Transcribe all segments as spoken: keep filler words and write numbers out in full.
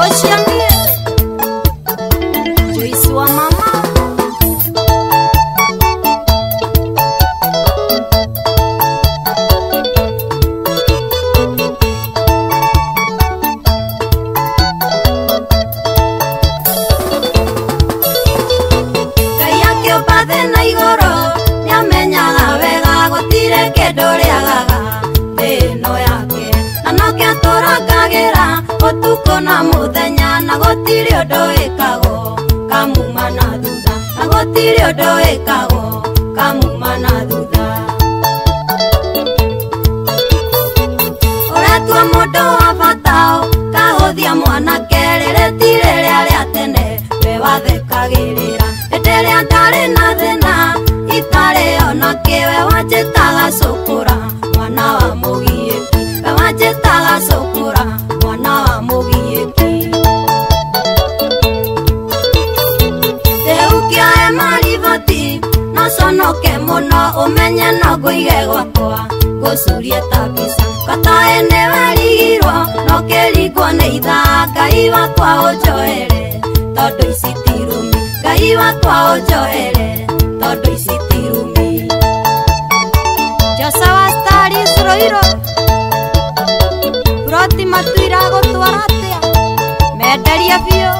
Oceania Joyce wa mama Kaya kyo pade na igoro Nyamenyaga wega gutire kendo riagaga Eno yake Anoke atorakagira Otuko na muthenya Na gutire undu ikago Kamuma na thutha Na gutire undu ikago Kamuma na thutha Uretua mundu wa batao Kahuthia mwanake Riretire ria ria tene We wathekagirira Hĩndĩ ĩrĩa ndarĩ na thĩna Itarĩ ona kĩwe wanjĩtaga cũkũra Mwana wa mũgiĩki We wanjĩtaga cũkũra Mwana wa mũgiĩki Rĩu kĩoe mariboti No conoke mũno Ũmenye no ngũige gwakwa Ngũcurie ta mbica Gatoĩ nĩwe rigirwo No kĩringwo nĩ ithaa Ngai wakwa ũnjoere Tondũ ici ti rumi Ngai wakwa ũnjoere Tondũ ici ti rumi Josa wa stari Roiro Buroti matuira gũtwara atĩa Menderia biũ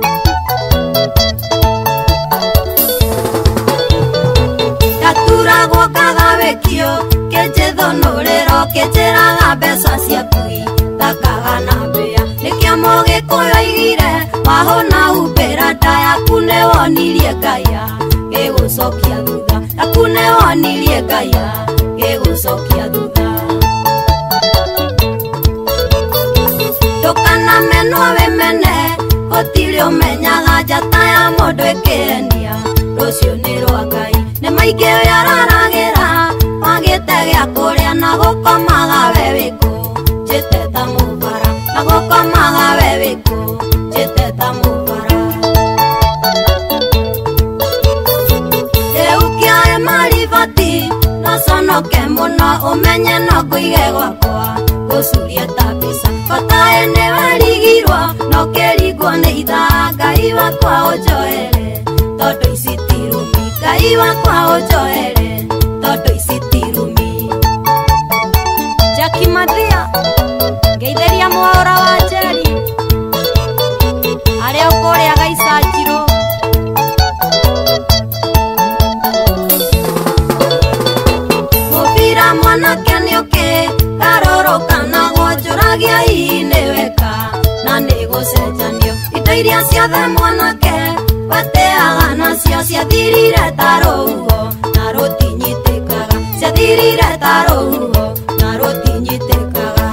Ndaturagwo ngaga wĩkio Kĩnjĩthũnũrĩro kĩnjĩraga mbeca ciakui Ndakaga na mbĩa Nĩkĩo mũgĩkũyũ oigire Wahũna humbĩra nda yaku nĩwonirie Ngaia Gĩgũcokia thutha Yaku nĩwonirie Ngaia Gĩgũcokia thutha Ndũkanamenwo wĩmene Gũtirĩ ũmenyaga njata ya mũndũ ĩkĩhenia Rũciũ nĩ rwa Ngai Nĩ maingĩ ũyararagĩra Wagĩte gĩa kũrĩa na gũkomaga we wĩkũ Njĩte ta mũbara Na gũkomaga we wĩkũ Njĩte ta mũbara Rĩu kĩoe mariboti No conoke mũno Ũmenye no ngũige gwakwa Ngũcurie ta mbica Gatoĩ nĩwe rigirwo No kĩringwo nĩ ithaa Ngai wakwa ũnjoere Tondũ ici ti rumi Ngai wakwa ũnjoere Tondũ ici ti rumi Jackie Mathia Ngeithĩria Mwaũra wa Njeri Arĩa ũkũrĩa Gaicanjirũ Mũbira mwanake nĩũkĩ Garũrũkanagwo njũragia hihi nĩweka Na nĩgũcenjanio Indo iria ciothe mwanake Watĩaga nacio ciathirire ta rũhuho Na rũtinyitĩkaga Ciathirire ta rũhuho Na rũtinyitĩkaga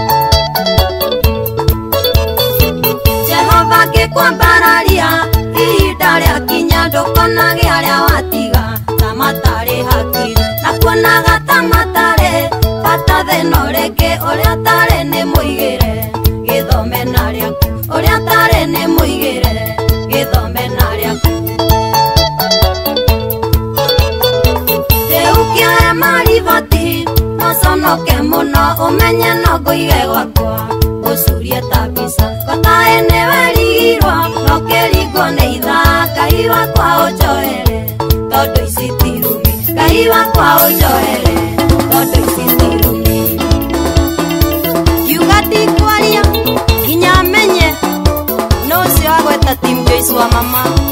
Jehova ngĩkwambararia Ihinda rĩakinya ndũkonage arĩa watiga Ta matarĩ hakiri Na kuonaga ta matarĩ Bata thĩno rĩngĩ Ũrĩa tarĩ nĩ mũigĩre Gĩthome na rĩaku Ũrĩa tarĩ nĩ mũigĩre Gĩthome na rĩaku Rĩu kĩoe mariboti No conoke mũno Ũmenye no ngũige gwakwa Ngũcurie ta mbica Gatoĩ nĩwe rigirwo No kĩringwo nĩ ithaa Ngai wakwa ũnjoere Tondũ ici ti rumi Ngai wakwa ũnjoere Tondũ ici ti rumi Kiuga ndikwaria Nginya menye No ũcio agweta Team Joyce wa mama